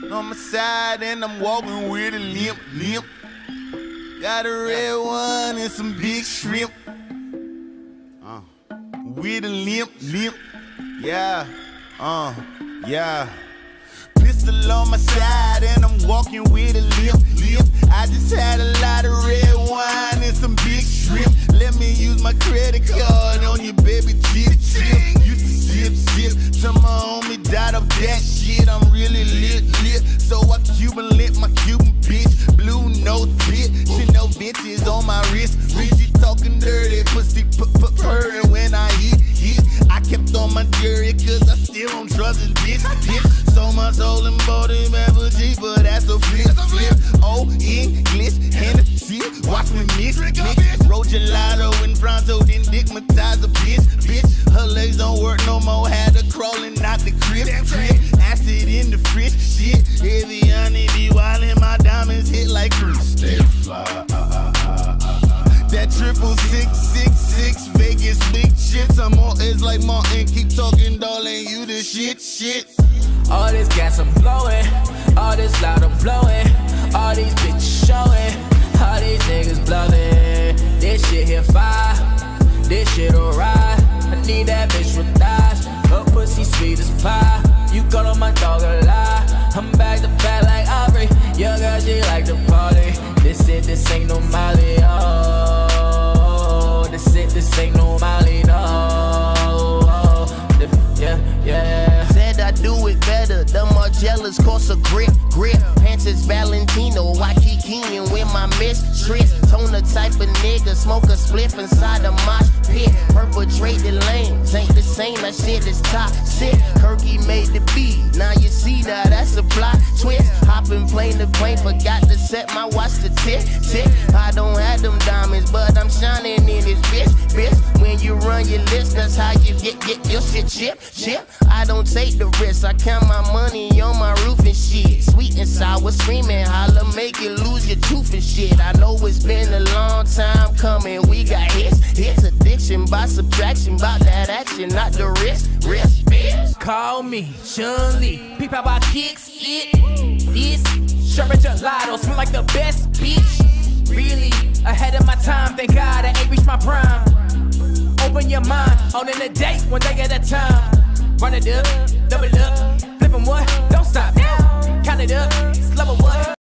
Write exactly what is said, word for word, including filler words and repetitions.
on my side and I'm walking with a limp, limp. Got a red one and some big shrimp. Uh, with a limp, limp. Yeah, uh, yeah. Pistol on my side and I'm walking with a limp, limp. I just had a lot of red wine and some big shrimp. Let me use my credit card on your baby chip, chip. Used to sip, sip till my homie died of that shit. I'm really lit, lit. So I Cuban lit my Cuban bitch. Blue nose pit, Chanel vintage on my wrist. Reggie talking dirty, pussy p p purring when I hit, hit. I kept on my jury cause I still don't trust this bitch, bitch. So much soul and body, man, but G, but that's a flip, flip. Oh, English, Hennessy, watch me mix, mix. Roll gelato and pronto, then digmatize a bitch, bitch. Her legs don't work no more, had her crawling out the crib, crib. Acid in the fridge, shit. Heavy honey be wildin', my diamonds hit like cruise. Stay fly, uh, uh, uh, uh. That triple six, six, six, Vegas big shit. I'm on edge like Martin, keep talking, darling, you the shit, shit. All this gas I'm blowing, all this loud I'm blowing, all these bitches showing, all these niggas blowing. This shit here fire, this shit'll ride. I need that bitch with thighs, her pussy sweet as pie. You call on my dog a lie, I'm back to back like Aubrey. Your girl, she like to party. This it, this ain't no Molly, oh. This it, this ain't no Molly, no. Oh, yeah, yeah. Said I do it better, the Margielas cost a grip, grip. Pants is Valentino, I keep keying with my mistress. Tone the type of nigga, smoke a spliff inside a mosh pit. Perpetrated lanes, ain't the same, that shit is toxic. Kirky made the beat, now you see that, that's a plot twist. Hopping plane to plane, forgot to set my watch to tick, tick. I don't have them diamonds, but I'm shining in this bitch, bitch. When you run your list, that's how you get, get your shit chip, chip. I don't take the risk, I count my money on my roof and shit. Sweet and sour, screaming, holla, make you lose your tooth and shit. I know it's been a long time coming, we got hits, hits. Addiction by subtraction, by that action, not the risk, risk, bitch. Call me Chun-Li, peep how I kicks it. This sherbet gelato smell like the best bitch. Really ahead of my time, thank God I ain't reached my prime. Open your mind, on in the day, one day at a time. Run it up, double up, flip 'em what? Don't stop now. Count it up, slow it what?